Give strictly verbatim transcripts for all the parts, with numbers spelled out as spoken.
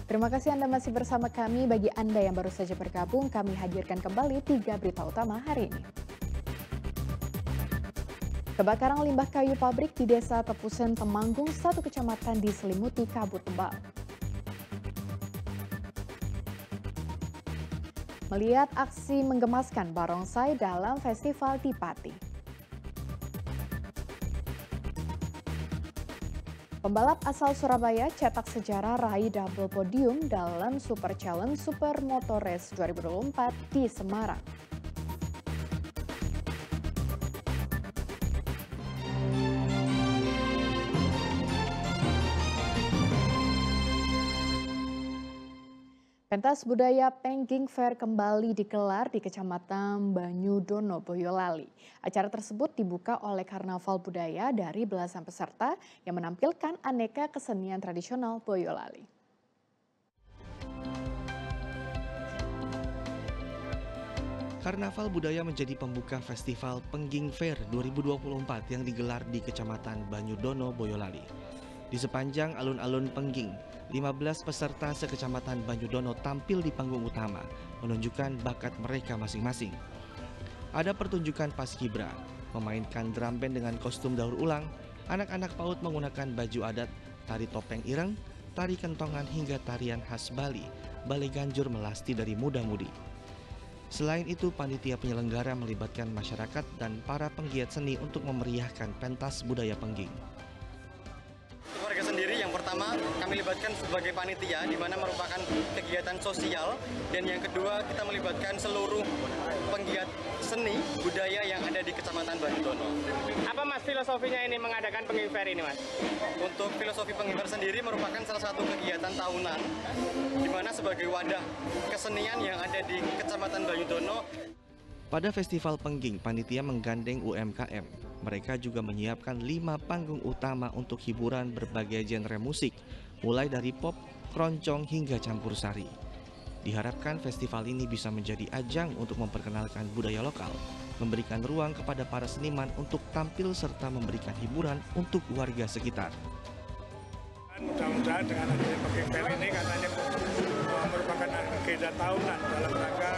Terima kasih Anda masih bersama kami. Bagi Anda yang baru saja bergabung, kami hadirkan kembali tiga berita utama hari ini. Kebakaran limbah kayu pabrik di Desa Tepusen, Temanggung, satu kecamatan diselimuti kabut tebal. Melihat aksi menggemaskan barongsai dalam festival di Pati. Pembalap asal Surabaya cetak sejarah raih double podium dalam Super Challenge Super Motor Race dua ribu dua puluh empat di Semarang. Pentas budaya Pengging Fair kembali digelar di Kecamatan Banyudono, Boyolali. Acara tersebut dibuka oleh karnaval budaya dari belasan peserta yang menampilkan aneka kesenian tradisional Boyolali. Karnaval budaya menjadi pembuka Festival Pengging Fair dua ribu dua puluh empat yang digelar di Kecamatan Banyudono, Boyolali. Di sepanjang alun-alun Pengging, lima belas peserta sekecamatan Banyudono tampil di panggung utama, menunjukkan bakat mereka masing-masing. Ada pertunjukan paskibra, memainkan drum band dengan kostum daur ulang, anak-anak PAUD menggunakan baju adat, tari topeng ireng, tari kentongan hingga tarian khas Bali, balai ganjur melasti dari muda-mudi. Selain itu, panitia penyelenggara melibatkan masyarakat dan para penggiat seni untuk memeriahkan pentas budaya Pengging. Warga sendiri yang pertama kami libatkan sebagai panitia, di mana merupakan kegiatan sosial, dan yang kedua kita melibatkan seluruh penggiat seni budaya yang ada di Kecamatan Banyudono. Apa Mas filosofinya ini mengadakan Pengging Fair ini, Mas? Untuk filosofi Pengging Fair sendiri merupakan salah satu kegiatan tahunan, di mana sebagai wadah kesenian yang ada di Kecamatan Banyudono. Pada Festival Pengging, panitia menggandeng U M K M. Mereka juga menyiapkan lima panggung utama untuk hiburan berbagai genre musik, mulai dari pop, keroncong, hingga campur sari. Diharapkan festival ini bisa menjadi ajang untuk memperkenalkan budaya lokal, memberikan ruang kepada para seniman untuk tampil serta memberikan hiburan untuk warga sekitar. Mudah-mudahan dengan adanya Pengging Fair ini katanya merupakan agenda tahunan dalam rangka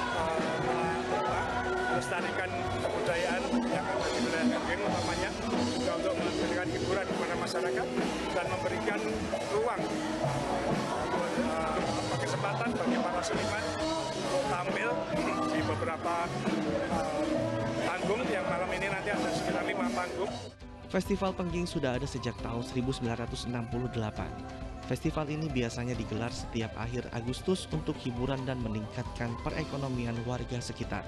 melestarikan kebudayaan yang ada di wilayah Pengging, utamanya juga untuk memberikan hiburan kepada masyarakat dan memberikan ruang uh, kesempatan bagi para seniman untuk tampil di beberapa uh, panggung yang malam ini nanti ada sekitar lima panggung. Festival Pengging sudah ada sejak tahun seribu sembilan ratus enam puluh delapan. Festival ini biasanya digelar setiap akhir Agustus untuk hiburan dan meningkatkan perekonomian warga sekitar.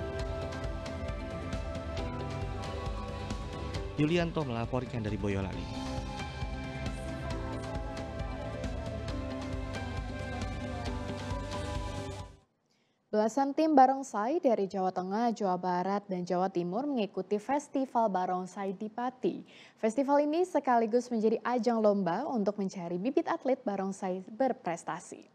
Yulianto melaporkan dari Boyolali. Belasan tim barongsai dari Jawa Tengah, Jawa Barat, dan Jawa Timur mengikuti Festival Barongsai di Pati. Festival ini sekaligus menjadi ajang lomba untuk mencari bibit atlet barongsai berprestasi.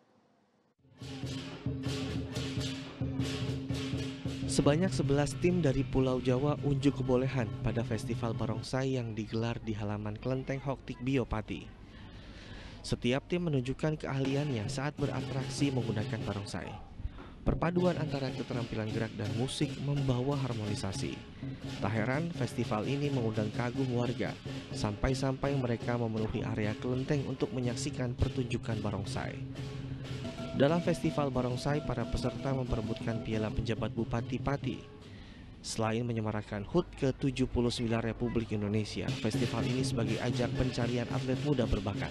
Sebanyak sebelas tim dari Pulau Jawa unjuk kebolehan pada Festival Barongsai yang digelar di halaman Kelenteng Hoktik Bio Pati. Setiap tim menunjukkan keahliannya saat beratraksi menggunakan barongsai. Perpaduan antara keterampilan gerak dan musik membawa harmonisasi. Tak heran, festival ini mengundang kagum warga, sampai-sampai mereka memenuhi area kelenteng untuk menyaksikan pertunjukan barongsai. Dalam festival barongsai, para peserta memperebutkan piala penjabat Bupati Pati. Selain menyemarakan H U T ke tujuh puluh sembilan Republik Indonesia, festival ini sebagai ajang pencarian atlet muda berbakat.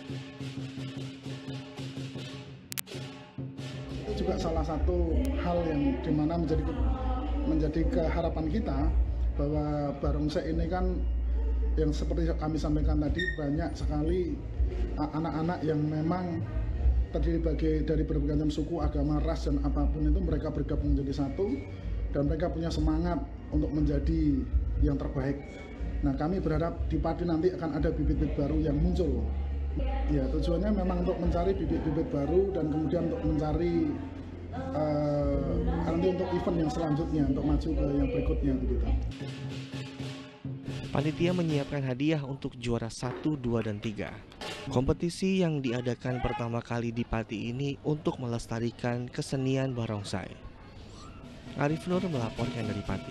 Itu juga salah satu hal yang dimana menjadi menjadi keharapan kita bahwa barongsai ini kan yang seperti kami sampaikan tadi, banyak sekali anak-anak yang memang terdiri bagi dari berbagai macam suku, agama, ras, dan apapun itu, mereka bergabung menjadi satu dan mereka punya semangat untuk menjadi yang terbaik. Nah, kami berharap di Pati nanti akan ada bibit-bibit baru yang muncul. Ya, tujuannya memang untuk mencari bibit-bibit baru dan kemudian untuk mencari uh, nanti untuk event yang selanjutnya, untuk maju ke yang berikutnya begitu. Panitia menyiapkan hadiah untuk juara satu, dua, dan tiga. Kompetisi yang diadakan pertama kali di Pati ini untuk melestarikan kesenian barongsai. Arif Nur melaporkan dari Pati.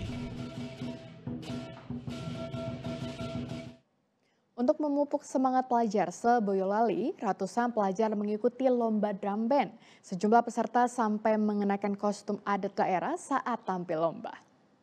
Untuk memupuk semangat pelajar se-Boyolali, ratusan pelajar mengikuti lomba drum band. Sejumlah peserta sampai mengenakan kostum adat daerah saat tampil lomba.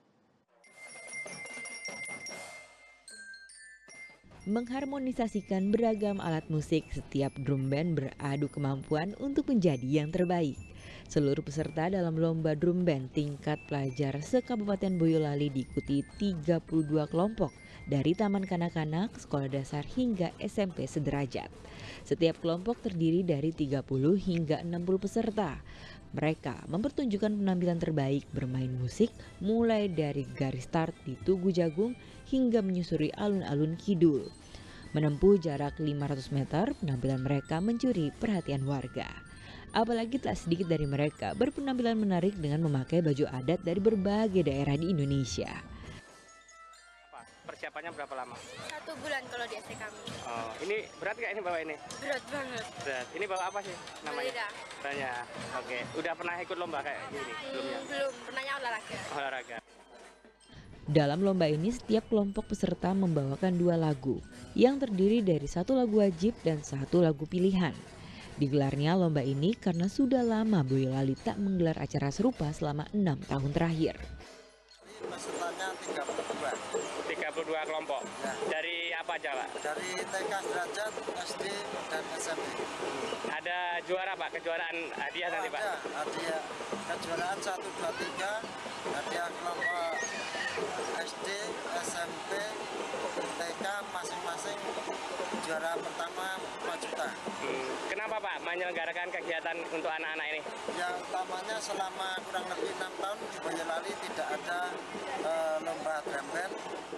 Mengharmonisasikan beragam alat musik, setiap drum band beradu kemampuan untuk menjadi yang terbaik. Seluruh peserta dalam lomba drum band tingkat pelajar se-Kabupaten Boyolali diikuti tiga puluh dua kelompok dari taman kanak-kanak, sekolah dasar hingga S M P sederajat. Setiap kelompok terdiri dari tiga puluh hingga enam puluh peserta. Mereka mempertunjukkan penampilan terbaik bermain musik mulai dari garis start di Tugu Jagung hingga menyusuri alun-alun kidul. Menempuh jarak lima ratus meter, penampilan mereka mencuri perhatian warga. Apalagi tak sedikit dari mereka berpenampilan menarik dengan memakai baju adat dari berbagai daerah di Indonesia. Persiapannya berapa lama? Satu bulan kalau di S T kami. Oh, ini berat nggak ini bawa ini? Berat banget. Berat. Ini bawa apa sih namanya? Belida. Banyak. Oke. Udah pernah ikut lomba kayak gini sebelumnya? Hmm, belum, pernahnya olahraga. Olahraga. Dalam lomba ini setiap kelompok peserta membawakan dua lagu yang terdiri dari satu lagu wajib dan satu lagu pilihan. Digelarnya lomba ini karena sudah lama Boyolali tak menggelar acara serupa selama enam tahun terakhir. Pesertanya tiga puluh dua. tiga puluh dua kelompok. Ya. Dari apa aja, Pak? Dari T K derajat, S D, dan S M P. Ada juara, Pak? Kejuaraan hadiah nanti, Pak? Ada hadiah kejuaraan satu, dua, tiga, hadiah kelompok S D, S M P, T K masing-masing juara pertama lima juta. Hmm. Kenapa, Pak, menyelenggarakan kegiatan untuk anak-anak ini? Yang utamanya selama kurang lebih enam tahun di Boyolali tidak ada uh, lomba drum band.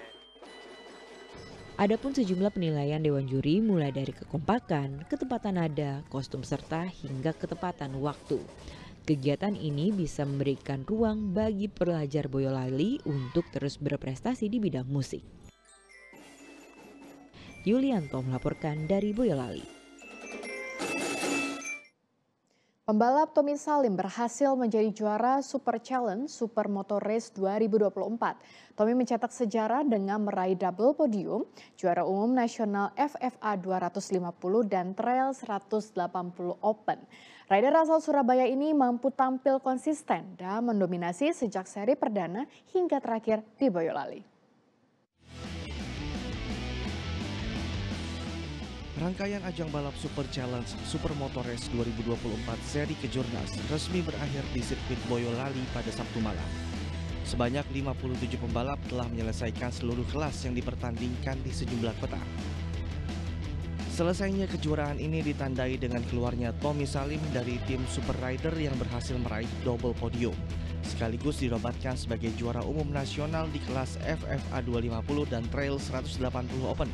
Adapun sejumlah penilaian dewan juri mulai dari kekompakan, ketepatan nada, kostum serta hingga ketepatan waktu. Kegiatan ini bisa memberikan ruang bagi pelajar Boyolali untuk terus berprestasi di bidang musik. Yulianto melaporkan dari Boyolali. Pembalap Tommy Salim berhasil menjadi juara Super Challenge Super Motor Race dua ribu dua puluh empat. Tommy mencetak sejarah dengan meraih double podium, juara umum nasional F F A dua ratus lima puluh dan Trail seratus delapan puluh Open. Rider asal Surabaya ini mampu tampil konsisten dan mendominasi sejak seri perdana hingga terakhir di Boyolali. Rangkaian ajang balap Super Challenge Super Motor Race dua ribu dua puluh empat seri Kejurnas resmi berakhir di sirkuit Boyolali pada Sabtu malam. Sebanyak lima puluh tujuh pembalap telah menyelesaikan seluruh kelas yang dipertandingkan di sejumlah kota. Selesainya kejuaraan ini ditandai dengan keluarnya Tommy Salim dari tim Super Rider yang berhasil meraih double podium, sekaligus dinobatkan sebagai juara umum nasional di kelas F F A dua ratus lima puluh dan Trail seratus delapan puluh Open.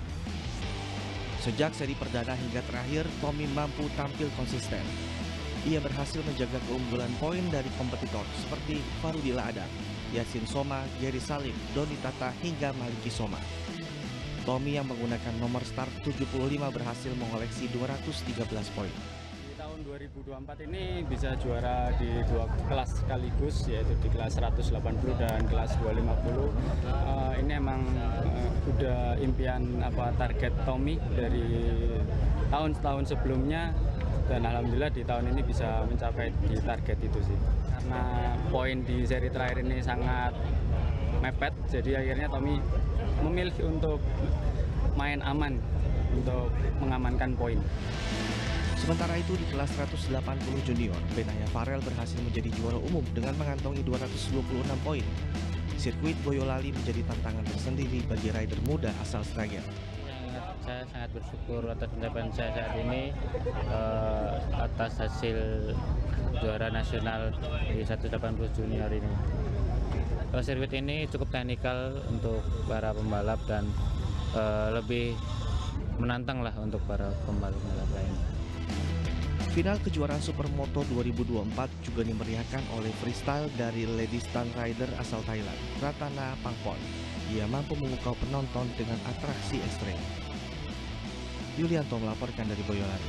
Sejak seri perdana hingga terakhir, Tommy mampu tampil konsisten. Ia berhasil menjaga keunggulan poin dari kompetitor seperti Farudila Adam, Yasin Soma, Gary Salim, Doni Tata hingga Maliki Soma. Tommy yang menggunakan nomor start tujuh puluh lima berhasil mengoleksi dua ratus tiga belas poin. Di tahun dua ribu dua puluh empat ini bisa juara di dua kelas sekaligus, yaitu di kelas seratus delapan puluh dan kelas dua ratus lima puluh. Uh, ini emang uh, udah impian apa target Tommy dari tahun-tahun sebelumnya, dan alhamdulillah di tahun ini bisa mencapai di target itu sih. Karena poin di seri terakhir ini sangat mepet, jadi akhirnya Tommy memilih untuk main aman untuk mengamankan poin. Sementara itu di kelas seratus delapan puluh junior, Benaya Farel berhasil menjadi juara umum dengan mengantongi dua ratus dua puluh enam poin. Sirkuit Boyolali menjadi tantangan tersendiri bagi rider muda asal Sragen. Saya sangat bersyukur atas pencapaian saya saat ini, uh, atas hasil juara nasional di seratus delapan puluh junior ini. Uh, sirkuit ini cukup teknikal untuk para pembalap dan uh, lebih menantang lah untuk para pembalap-pembalap lain. Final kejuaraan Supermoto dua ribu dua puluh empat juga dimeriahkan oleh freestyle dari lady stunt rider asal Thailand, Ratana Pangpon. Ia mampu memukau penonton dengan atraksi ekstrem. Yulianto melaporkan dari Boyolali.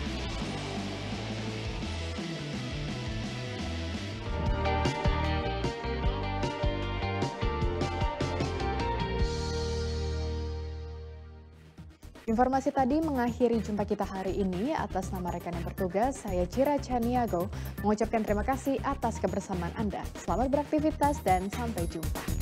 Informasi tadi mengakhiri jumpa kita hari ini. Atas nama rekan yang bertugas, saya Cira Caniago mengucapkan terima kasih atas kebersamaan Anda. Selamat beraktivitas dan sampai jumpa.